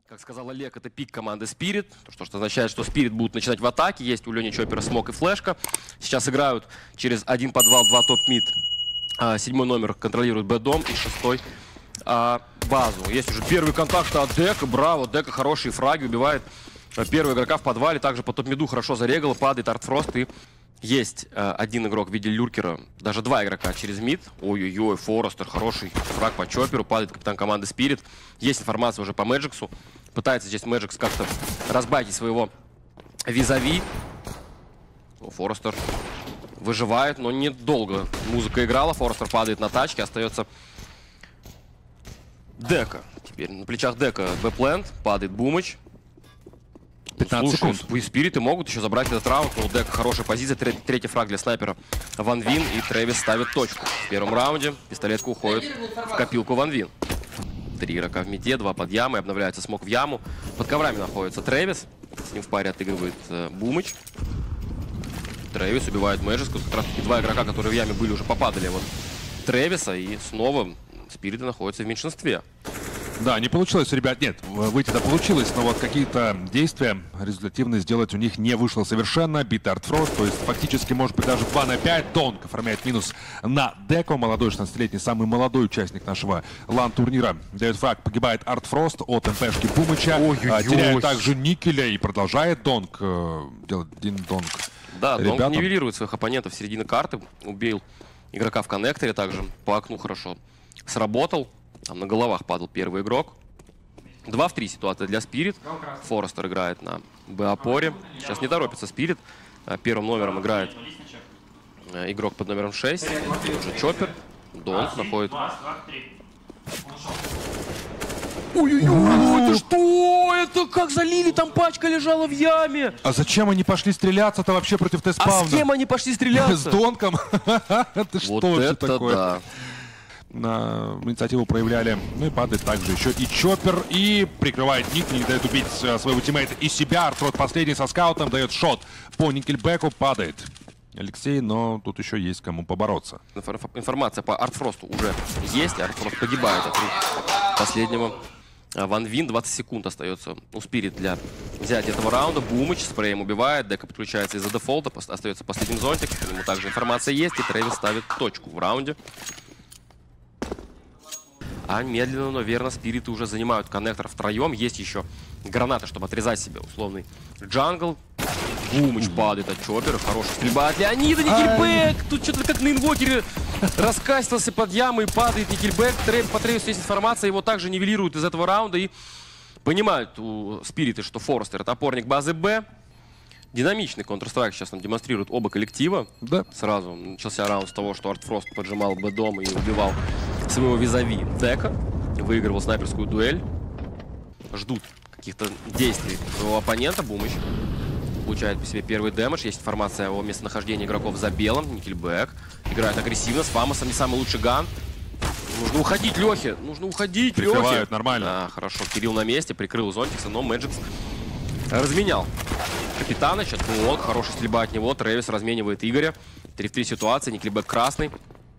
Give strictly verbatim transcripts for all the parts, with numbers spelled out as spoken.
Как сказал Олег, это пик команды Spirit, что, что означает, что Spirit будут начинать в атаке. Есть у Лени Чоппера смок и флешка. Сейчас играют через один подвал, два топ-мид. А, седьмой номер контролирует Б-дом и шестой а, базу. Есть уже первый контакт от Дека. Браво, Дека хорошие фраги, убивает первого игрока в подвале. Также по топ-миду хорошо зарегал, падает Артфрост. И есть а, один игрок в виде люркера, даже два игрока через мид. Ой-ой-ой, Форестер, хороший фраг по Чопперу, падает капитан команды Spirit. Есть информация уже по Мэджиксу. Пытается здесь Мэджикс как-то разбайтить своего визави. О, Форестер выживает, но недолго музыка играла. Форестер падает на тачке, остается Дека. Теперь на плечах Дека Б-плент, падает Бумыч. пятнадцать Слушай, секунд. Спириты могут еще забрать этот раунд, но у Дека хорошая позиция. Третий, третий фраг для снайпера Ван Вин, и Трэвис ставит точку. В первом раунде пистолетка уходит в копилку Ван Вин. Три игрока в миде, два под ямой, обновляется смог в яму. Под коврами находится Трэвис, с ним в паре отыгрывает э, Бумыч. Трэвис убивает Мэджикс, как раз таки два игрока, которые в яме были, уже попадали вот Трэвиса, и снова Спириты находятся в меньшинстве. Да, не получилось, ребят, нет, выйти-то получилось, но вот какие-то действия результативные сделать у них не вышло совершенно. Битый Артфрост, то есть фактически, может быть, даже два на пять. Донг оформляет минус на Деко. Молодой шестнадцатилетний, самый молодой участник нашего лан-турнира. Дает фраг, погибает Артфрост от МПшки Бумыча. А, теряет также Никеля и продолжает Донг э, делать один Донг. Да, Ребятам. Донг нивелирует своих оппонентов в середине карты. Убил игрока в коннекторе также. По окну хорошо сработал. Там на головах падал первый игрок. два в три ситуация для Spirit. Форестер играет на Б-опоре. Сейчас не торопится Spirit. Первым номером играет игрок под номером шесть. Уже Чоппер. Донг находит... Ой-ой-ой, это что? Это как залили? Там пачка лежала в яме. А зачем они пошли стреляться-то вообще против Т-спауна? А с кем они пошли стреляться? С Донком? Это что же такое? Да. На инициативу проявляли. Ну и падает также еще и Чоппер. И прикрывает Ник, не дает убить своего тиммейта и себя. Артфрост последний со скаутом дает шот по Никельбеку. Падает Алексей, но тут еще есть кому побороться. Информация по Артфросту уже есть. Артфрост погибает от рук последнего. Ван Вин, двадцать секунд остается у Spirit для взятия этого раунда. Бумыч спреем убивает. Дека подключается из-за дефолта. Остается последним зонтик. К нему также информация есть. И Трэвис ставит точку в раунде. А медленно, но верно, Спириты уже занимают коннектор втроем. Есть еще гранаты, чтобы отрезать себе условный джангл. Бумыч падает от Чоппера. Хорошая стрельба от Леонида. Никельбэк! Тут что-то как на инвокере раскастился под яму и падает Никельбэк. По Трэвису есть информация. Его также нивелируют из этого раунда. И понимают у Спириты, что Форестер — это опорник базы Б. Динамичный Counter-Strike сейчас нам демонстрируют оба коллектива. Да. Сразу начался раунд с того, что Артфрост поджимал Б-дом и убивал своего визави Дека. Выигрывал снайперскую дуэль. Ждут каких-то действий своего оппонента. Бумыч получает по себе первый дэмэдж. Есть информация о местонахождении игроков за белым. Никельбэк играет агрессивно. С Фамосом не самый лучший ган. Нужно уходить, Лехе. Нужно уходить, Лехе. Прикрывают, нормально. Да, хорошо. Кирилл на месте. Прикрыл Зонтикса, но Мэджикс разменял капитана. Сейчас блок. Хорошая стрельба от него. Трэвис разменивает Игоря. три в три ситуация. Никельбэк красный.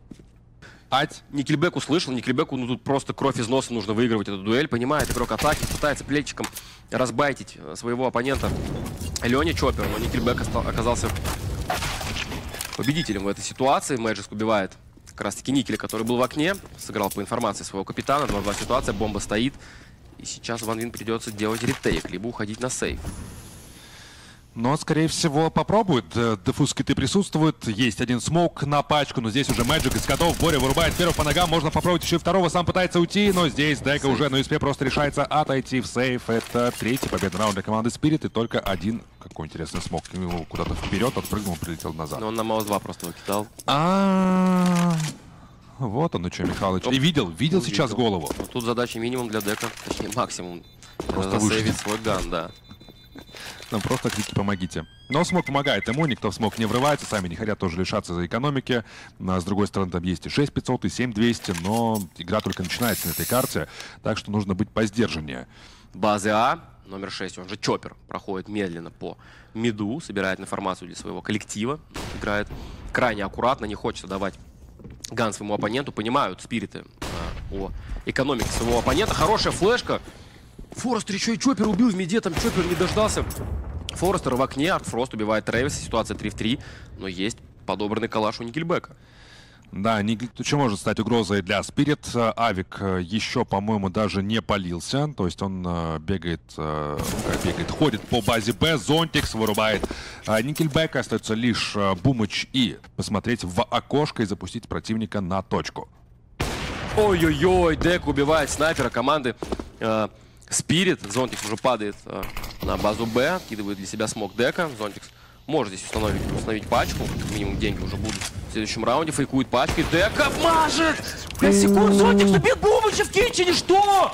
Ать. Никельбэк услышал. Никельбэку ну, тут просто кровь из носа нужно выигрывать эту дуэль. Понимает игрок атаки. Пытается плечиком разбайтить своего оппонента Леня Чоппер. Но Никельбэк оказался победителем в этой ситуации. Мэджикс убивает как раз таки Никеля, который был в окне. Сыграл по информации своего капитана. два два ситуация. Бомба стоит. И сейчас Ван Вин придется делать ретейк, либо уходить на сейф. Но, скорее всего, попробует. Дефуз-киты присутствуют. Есть один смоук на пачку, но здесь уже Мэджик из котов. Боря вырубает первого по ногам. Можно попробовать еще и второго. Сам пытается уйти, но здесь Дека уже на ЮСП просто решается отойти в сейф. Это третий победный раунд для команды Spirit. И только один, какой интересный смоук, куда-то вперед, отпрыгнул, прилетел назад. Но он на Маус два просто выкидал. А, вот он, ну что, Михалыч. И видел, видел сейчас голову. Тут задача минимум для Дека, точнее максимум. Просто засейвить свой ган, да. Нам просто крики помогите. Но смог помогает ему, никто в смог не врывается, сами не хотят тоже лишаться за экономики. А с другой стороны, там есть и шесть пятьсот, и семь двести, но игра только начинается на этой карте, так что нужно быть поздержаннее. Базы А, номер шесть, он же Чоппер, проходит медленно по миду, собирает информацию для своего коллектива, играет крайне аккуратно, не хочется давать ган своему оппоненту, понимают Спириты а, о экономике своего оппонента. Хорошая флешка. Форестер еще и Чоппер убил в миде, там Чоппер не дождался. Форестер в окне, Артфрост убивает Трэвиса, ситуация три в три, но есть подобранный калаш у Никельбека. Да, что может стать угрозой для Спирит. Авик еще, по-моему, даже не полился. То есть он э, бегает, э, как бегает, ходит по базе Б. Зонтикс вырубает э, Никельбек. Остается лишь э, Бумыч и посмотреть в окошко и запустить противника на точку. Ой-ой-ой, Дек убивает снайпера команды э, Спирит. Зонтикс уже падает э, на базу Б, откидывает для себя смог Дека. Зонтикс может здесь установить, установить пачку. Как минимум деньги уже будут в следующем раунде. Фейкует пачки. Дека мажет! пять секунд, Зонтикс убил Бумыча в китчене, что?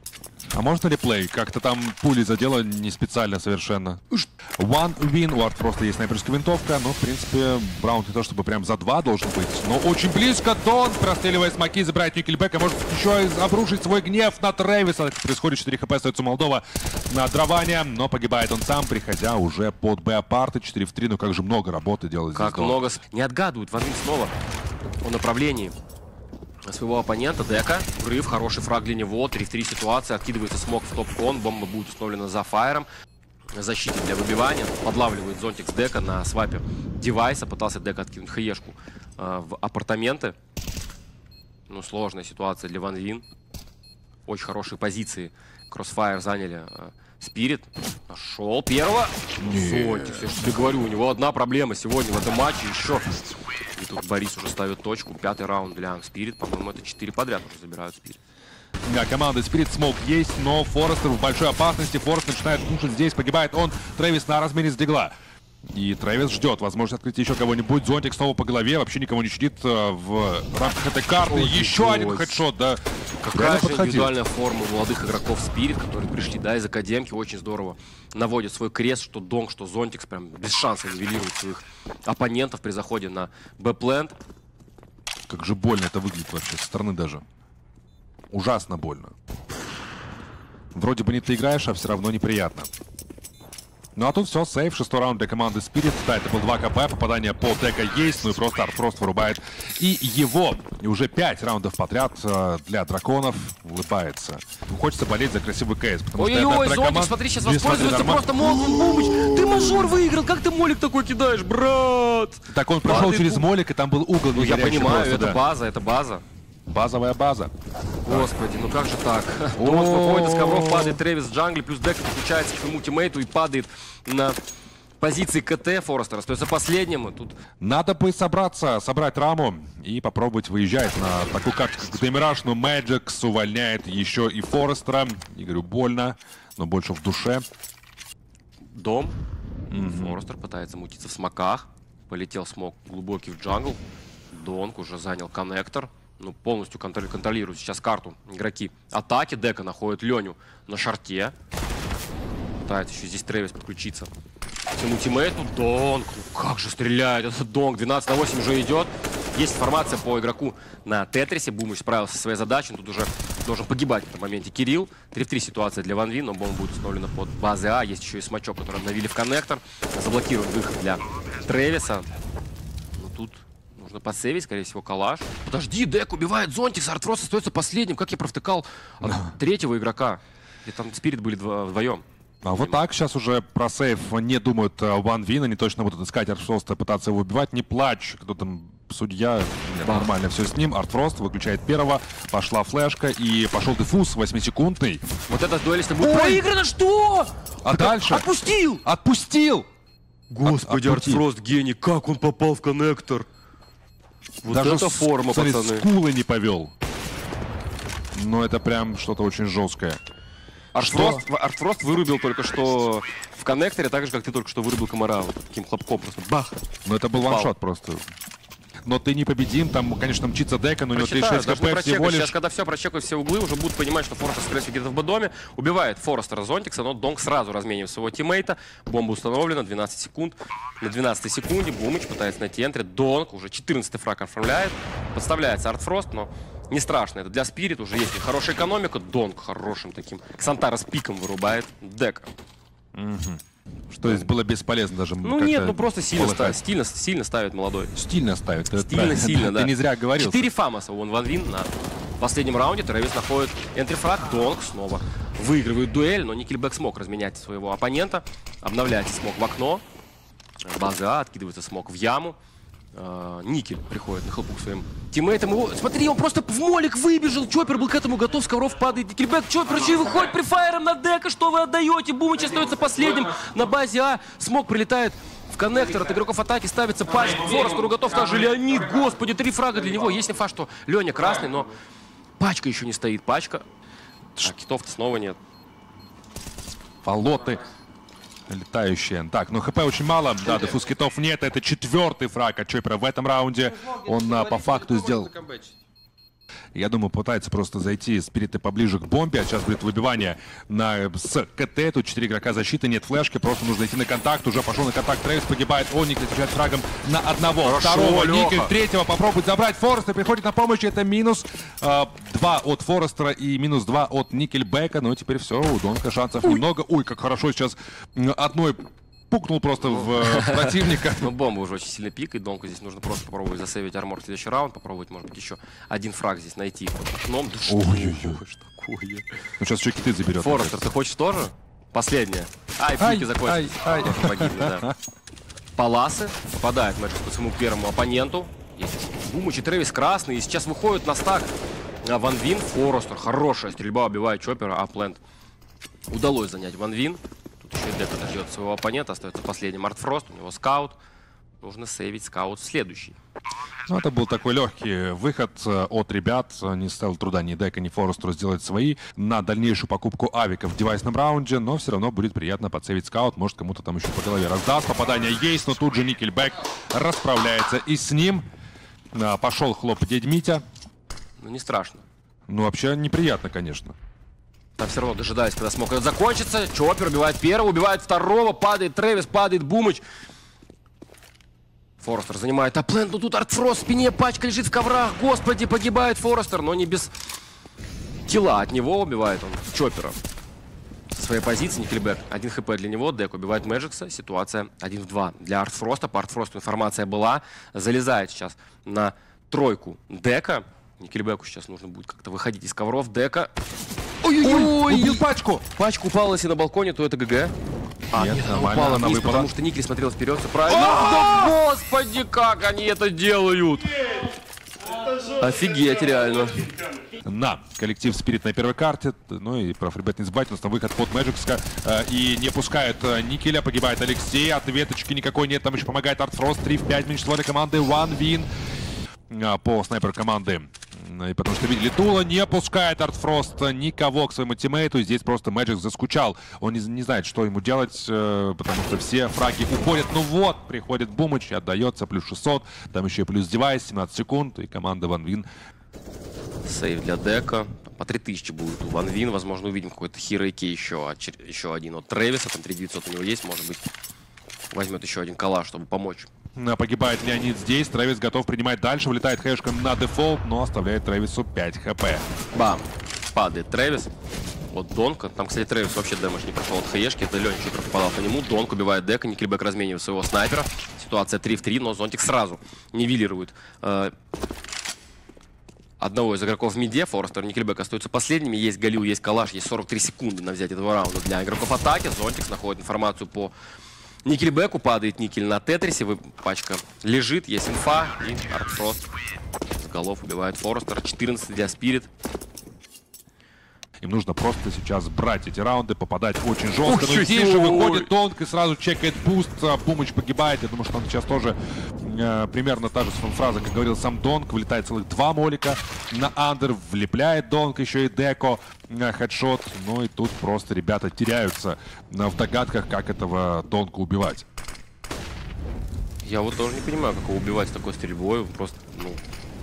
А можно реплей? Как-то там пули задело не специально совершенно. One win. У Артфроста есть снайперская винтовка. Но, в принципе, раунд не то чтобы прям за два должен быть. Но очень близко. Дон, простреливая смоки, забирает Никельбека. Может еще и обрушить свой гнев на Трэвиса. Это происходит. четыре хп остается у Молдова на Дроване. Но погибает он сам, приходя уже под Б-апарты. четыре в три. Ну как же много работы делает здесь. Как много. Не отгадывают. Ван Вин снова о направлении своего оппонента. Дека. Врыв. Хороший фраг для него. три в три ситуация. Откидывается смог в топ-кон. Бомба будет установлена за фаером. Защита для выбивания. Подлавливает Зонтикс Дека на свапе девайса. Пытался Дека откинуть хаешку э, в апартаменты. Ну, сложная ситуация для Ван Вин. Очень хорошие позиции. Кроссфайр заняли Спирит. Э, Нашел первого. Зонтикс. Я же тебе говорю, у него одна проблема сегодня в этом матче. Еще. И тут Борис уже ставит точку. Пятый раунд для Спирит. По-моему, это четыре подряд уже забирают Спирит. Да, команда Спирит смог есть, но Форестер в большой опасности. Форестер начинает кушать здесь, погибает он. Трэвис на размере с дигла. И Трэвис ждет возможность открыть еще кого-нибудь. Зонтик снова по голове, вообще никого не щадит э, в рамках этой карты. Ой, еще ой. один хедшот, да. Какая же индивидуальная форма у молодых игроков Спирит, которые пришли, да, из академки, очень здорово наводят свой крест, что Донг, что Зонтикс, прям без шанса нивелируют своих оппонентов при заходе на Б-плент. Как же больно это выглядит вообще, со стороны даже. Ужасно больно. Вроде бы не ты играешь, а все равно неприятно. Ну а тут все, сейф, шестой раунд для команды Spirit. Да, это был два ка пэ, попадание по Дека есть, ну и просто Артфрост вырубает и его. И уже пять раундов подряд э, для драконов улыбается. Хочется болеть за красивый кейс. Ой-ой-ой, Зонтик, команд... смотри, сейчас воспользуется просто молотом Бумыч. Ты мажор выиграл, как ты молик такой кидаешь, брат? Так он прошел через молик, и там был угол. Ну я понимаю, просто, это да. база, это база. Базовая база. Господи, ну как же так? Донс выходит из ковров, падает Трэвис в джангле, плюс Дека подключается к своему тиммейту и падает на позиции КТ. Форестер остается последним. И тут... Надо бы собраться, собрать раму и попробовать выезжать на такую карту, как Демираж, но Мэджикс увольняет еще и Форестера. И говорю, больно, но больше в душе. Дом. Mm-hmm. Форестер пытается мутиться в смоках. Полетел смок глубокий в джангл. Донг уже занял коннектор. Ну, полностью контролируют сейчас карту игроки атаки. Дека находит Леню на шарте. Пытается еще здесь Трэвис подключиться к своему тиммейту. Донг, ну как же стреляет этот Донг. двенадцать на восемь уже идет. Есть информация по игроку на Тетрисе. Бумыч справился со своей задачей. Тут уже должен погибать в этом моменте Кирилл. три в три ситуация для Ван Вин, но бомба будет установлена под базой А. Есть еще и смачок, который обновили в коннектор. Заблокирует выход для Трэвиса. Но тут... нужно подсейвить, скорее всего, калаш. Подожди, Дек убивает Зонтикс, Артфрост остается последним. Как я провтыкал от третьего игрока. И там Спирит были дво вдвоем. А вот так сейчас уже про сейф не думают Ван Вин. Они точно будут искать Артфроста, пытаться его убивать. Не плачь, кто там судья. Нет, нормально все с ним. Артфрост выключает первого. Пошла флешка и пошел дефуз восьмисекундный. Вот эта дуэль, если будет проиграна, что? А так дальше? Отпустил! Отпустил! Господи, От, Артфрост гений. Как он попал в коннектор? Вот даже это форма, смотри, пацаны. Скулы не повел. Но это прям что-то очень жесткое. Артфрост, Артфрост вырубил только что в коннекторе, так же, как ты только что вырубил комара. Вот таким хлопком просто бах. Ну это был ваншот просто. Но ты непобедим, там, конечно, мчится Дека, но у него тридцать шесть хп всего лишь. Сейчас, когда все прочекают, все углы, уже будут понимать, что Форестер, скорее всего, где-то в Б-доме. Убивает Форестера Зонтикса, но Донг сразу разменивает своего тиммейта. Бомба установлена, двенадцать секунд. На двенадцатой секунде Бумыч пытается найти энтри. Донг уже четырнадцатый фраг оформляет. Подставляется Артфрост, но не страшно. Это для Спирит уже есть хорошая экономика. Донг хорошим таким Ксантара с пиком вырубает Дека. Угу. Что здесь было бесполезно даже. Ну нет, ну просто сильно ставит, стильно, стильно ставит молодой. Стильно ставит. Стильно, сильно, да. Ты не зря говорил. Четыре фамаса, он Ван Вин на последнем раунде. Трэвис находит энтрифраг, Донг снова выигрывают дуэль, но Nickelback смог разменять своего оппонента. Обновляется смог в окно. База А, откидывается смог в яму. Uh, Никель приходит на хлопу к своим тиммейтам. Его, смотри, он просто в молик выбежал. Чоппер был к этому готов, с ковров падает. Никельбэк, Чоппер еще и выходит префайром на дека. Что вы отдаете? Бумыч остается последним на базе А. Смог прилетает в коннектор от игроков атаки. Ставится патч. Форестеру готов также Леонид. Господи, три фрага для него. Есть инфа, что Леня красный, но пачка еще не стоит. Пачка. А китов-то снова нет. Полоты. Летающие. Так, ну хп очень мало. Да, дефуз китов нет. Это четвертый фраг от Чоппера в этом раунде. Он а, по факту сделал... Я думаю, пытается просто зайти спириты поближе к бомбе. А сейчас будет выбивание на, с КТ. Тут четыре игрока защиты, нет флешки. Просто нужно идти на контакт. Уже пошел на контакт. Трэвис погибает. Он Никель встречает фрагом на одного. Хорошо, второго Леха. Никель. Третьего попробует забрать. Форестер приходит на помощь. Это минус э, два от Форестера и минус два от Никельбека. Но теперь все. У Донка шансов Ой. немного. Ой, как хорошо сейчас одной... Пукнул просто в э, противника. Но бомба уже очень сильно пикает. Донку здесь нужно просто попробовать засейвить армор в следующий раунд. Попробовать, может быть, еще один фраг здесь найти. Окном. Да что Ой-ой-ой. такое? Ну сейчас еще киты заберет. Форестер, ты хочешь тоже? Последняя. Ай, пики закончились. Ай, ай. Погибли, да. Паласы. Попадает Мэджик по своему первому оппоненту. Есть Бумыч и Трэвис красный. И сейчас выходит на стак. Ван Вин. Форестер. Хорошая стрельба. Убивает Чоппера. Апленд. Удалось занять Ван Вин. Еще Дека дождет своего оппонента, остается последний Мартфрост, у него скаут. Нужно сейвить скаут в следующий. Ну, это был такой легкий выход от ребят. Не стоило труда ни Дека, ни Форестеру сделать свои на дальнейшую покупку авиков в девайсном раунде, но все равно будет приятно подсейвить скаут. Может, кому-то там еще по голове раздаст. Попадание есть, но тут же Никельбэк расправляется и с ним. Пошел хлоп дядь Митя. Ну, не страшно. Ну, вообще неприятно, конечно. Там все равно дожидаясь, когда смог это закончится. Чоппер убивает первого, убивает второго. Падает Трэвис, падает Бумыч. Форестер занимает апленд. Ну тут Артфрост в спине, пачка лежит в коврах. Господи, погибает Форестер, но не без килла. От него убивает он Чоппера. Со своей позиции Никельбэк. Один хп для него. Дек убивает Мэджикса. Ситуация один в два. Для Артфроста. По Артфросту информация была. Залезает сейчас на тройку Дека. Никельбэку сейчас нужно будет как-то выходить из ковров. Дека. Ой-ой-ой, убил пачку. Пачка упала, если на балконе, то это ГГ. А, нет, нет она упала вниз, выпала. Потому что Никель смотрел вперед, все правильно. Да, господи, как они это делают! Офигеть, реально. На коллектив Спирит на первой карте. Ну и прав, ребят, не забывайте, у нас там выход под Мэджикска. Э, и не пускает э, Никеля, погибает Алексей. От веточки никакой нет, там еще помогает Артфрост. три в пять меньшинство для команды Ван Вин. Э, по снайперу команды. И потому что видели Тула, не пускает Артфрост никого к своему тиммейту. Здесь просто Мэджик заскучал. Он не, не знает, что ему делать, э, потому что все фраги уходят. Ну вот, приходит Бумыч и отдается. Плюс шестьсот. Там еще и плюс девайс, семнадцать секунд. И команда Ван Вин. Сейв для Дека. По три тысячи будет у Ван Вин. Возможно, увидим какой-то Хиро-Ки еще, еще один от Трэвиса. Там три девятьсот у него есть. Может быть, возьмет еще один калаш, чтобы помочь. Погибает Леонид здесь. Трэвис готов принимать дальше. Вылетает хэшком на дефолт, но оставляет Трэвису пять хп. Бам. Падает Трэвис. Вот Донка. Там, кстати, Трэвис вообще дэмэдж не прошел от хэшки. Это Леня Чоппер попадал по нему. Донк убивает Дека. Никельбэк разменивает своего снайпера. Ситуация три в три, но Зонтик сразу нивелирует э, одного из игроков в миде. Форестер и Никельбэк остаются последними. Есть Галил, есть Калаш. Есть сорок три секунды на взять этого раунда для игроков атаки. Зонтик находит информацию по Никельбэку. Падает Никель на Тетрисе. Пачка лежит. Есть инфа. И Артфрост с голов убивает Форестера. четырнадцать для Спирит. Им нужно просто сейчас брать эти раунды, попадать очень жестко. Но здесь же выходит Донк и сразу чекает буст. Бумыч погибает. Я думаю, что он сейчас тоже э, примерно та же фраза, как говорил сам Донк. Вылетает целых два молика на андер. Влепляет Донк, еще и Деко. Э, хедшот. Ну и тут просто ребята теряются э, в догадках, как этого Донка убивать. Я вот тоже не понимаю, как его убивать с такой стрельбой. Просто, ну...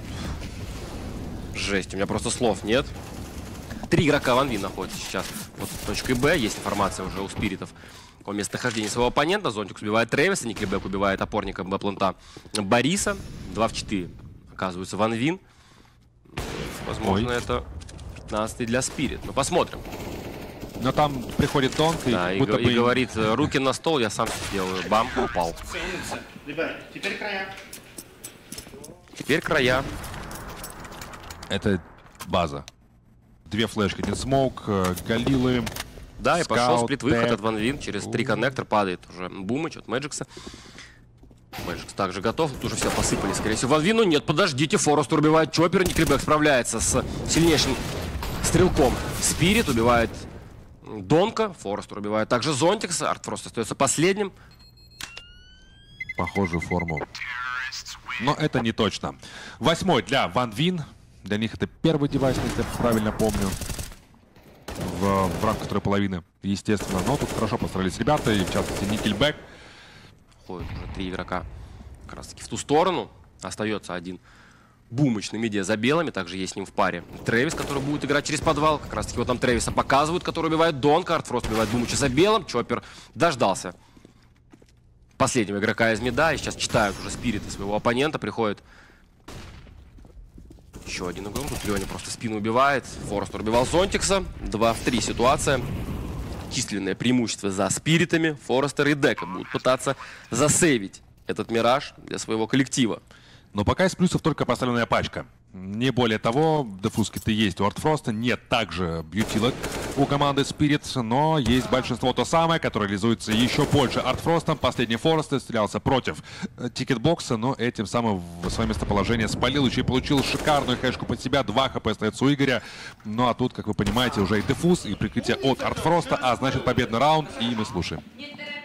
Жесть. У меня просто слов нет. Три игрока Ван Вин находятся сейчас под точкой Б. Есть информация уже у Спиритов о местонахождении своего оппонента. Зонтик убивает Трэвиса, Никельбэк убивает опорника Б-плента Бориса. два в четыре оказывается Ван Вин. Возможно, Ой. это пятнадцатый для Спирит. Но посмотрим. Но там приходит Донк и, да, и, будто и бы... говорит, руки на стол, я сам сделаю. Бам, упал. Ребят, теперь края. Теперь края. Это база. Две флешки, один смоук, э, Галилы. Да, и пошел Скаут, сплит-выход Т. от Ван Вин. Через три коннектор падает уже Бумыч от Мэджикса. Мэджикс также готов. Тут уже все посыпали, скорее всего. Ван Вин, ну нет, подождите. Форест убивает Чоппер. Никрибэк справляется с сильнейшим стрелком. Спирит убивает Донка. Форест убивает также Зонтикса. Артфрост остается последним. Похожую форму. Но это не точно. Восьмой для Ван Вин. Для них это первый девайс, если я правильно помню. В, в рамках второй половины, естественно. Но тут хорошо постарались ребята, и в частности Никельбэк. Ходят уже три игрока как раз таки в ту сторону. Остается один Бумыч на миде за белыми. Также есть с ним в паре Трэвис, который будет играть через подвал. Как раз таки вот там Трэвиса показывают, который убивает Донка. Артфрост убивает Бумыча за белым. Чоппер дождался последнего игрока из мида. И сейчас читают уже спириты своего оппонента. Приходит еще один игрок. Тут Леня просто спину убивает. Форестер убивал Зонтикса. два в три ситуация. Численное преимущество за спиритами. Форестер и Дека будут пытаться засейвить этот мираж для своего коллектива. Но пока из плюсов только поставленная пачка. Не более того, дефуски-то есть у Артфроста, нет также бьютилок у команды Spirit, но есть большинство то самое, которое реализуется еще больше Артфростом. Последний Форест стрелялся против тикетбокса, но этим самым в свое местоположение спалил, еще и получил шикарную хэшку под себя. два хп остается у Игоря. Ну а тут, как вы понимаете, уже и дефуз, и прикрытие от Артфроста, а значит победный раунд, и мы слушаем.